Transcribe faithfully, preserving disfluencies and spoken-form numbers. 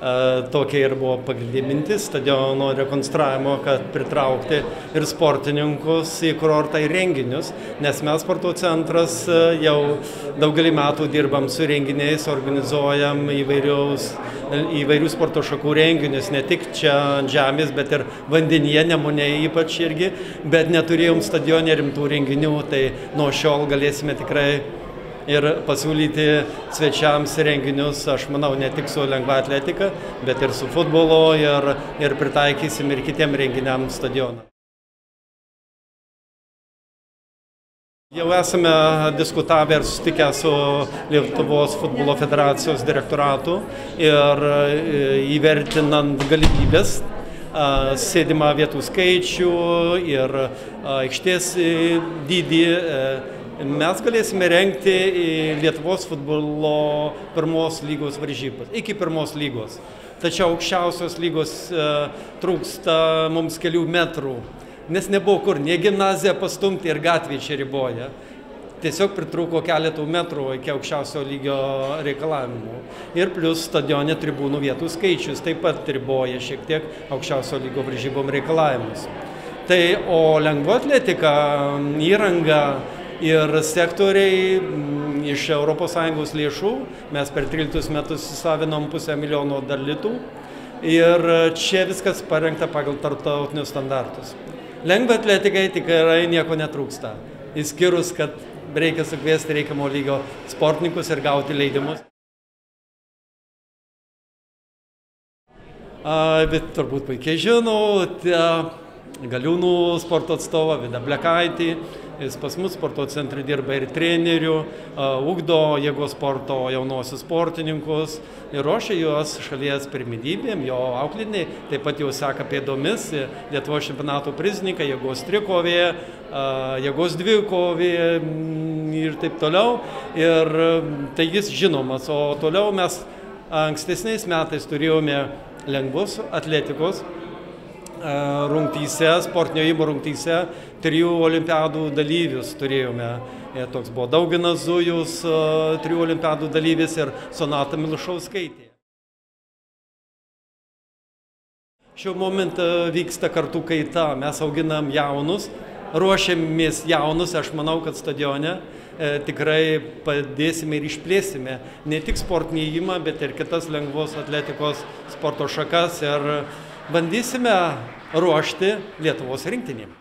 Tokia ir buvo pagrindinė mintis stadiono rekonstravimo, kad pritraukti ir sportininkus į kurortą į renginius, nes mes sporto centras jau daugelį metų dirbam su renginiais, organizuojam įvairius, įvairių sporto šakų renginius, ne tik čia ant žemės, bet ir vandenyje, Nemune ypač irgi, bet neturėjom stadione rimtų renginių, tai nuo šiol galėsime tikrai ir pasiūlyti svečiams renginius, aš manau, ne tik su lengva atletika, bet ir su futbolo ir, ir pritaikysim ir kitiem renginiam stadioną. Jau esame diskutavę ir susitikę su Lietuvos futbolo federacijos direktoratu ir įvertinant galimybės, sėdimą vietų skaičių ir aikštės dydį, mes galėsime rengti Lietuvos futbolo pirmos lygos varžybas, iki pirmos lygos. Tačiau aukščiausios lygos trūksta mums kelių metrų, nes nebuvo kur nie gimnaziją pastumti ir gatvė čia riboja. Tiesiog pritrūko keletų metrų iki aukščiausio lygio reikalavimų. Ir plus stadione tribūnų vietų skaičius taip pat riboja šiek tiek aukščiausio lygio varžybom reikalavimus. Tai o lengva atletika, įranga ir sektoriai iš Europos Sąjungos lėšų, mes per tryliktus metus įsavinom pusę milijono dar litų ir čia viskas parengta pagal tarptautinius standartus. Lengva atletikai tikrai nieko netrūksta, išskyrus, kad reikia sukviesti reikiamo lygio sportininkus ir gauti leidimus. Bet turbūt puikiai žinote Galiūnų sporto atstovą Vidą Blekaitį, jis pas mus sporto centre dirba ir trenerių, ugdo jėgos sporto jaunosius sportininkus ir ruošia juos šalies pirmenybėm, jo auklėtiniai, taip pat jau seka pėdomis, Lietuvos čempionato prizininkai, jėgos trikovė, jėgos dvikovė ir taip toliau. Ir tai jis žinomas, o toliau mes ankstesniais metais turėjome lengvos atletikos rungtyse, sportinio ėjimo rungtyse, trijų olimpiadų dalyvius turėjome. Toks buvo Dauginas Zujus, trijų olimpiadų dalyvis ir Sonata Milušauskaitė. Šiuo momentu vyksta kartų kaita, mes auginam jaunus, ruošiamės jaunus, aš manau, kad stadione tikrai padėsime ir išplėsime ne tik sportinį ėjimą, bet ir kitas lengvos atletikos sporto šakas ir bandysime ruošti Lietuvos rinktinėm.